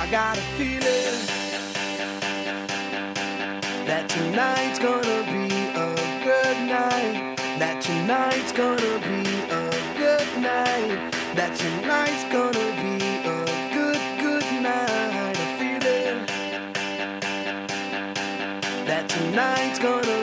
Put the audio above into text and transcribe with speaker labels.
Speaker 1: I got a feeling that tonight's gonna be a good night. That tonight's gonna be a good night. That tonight's gonna be a good night. A feeling that tonight's gonna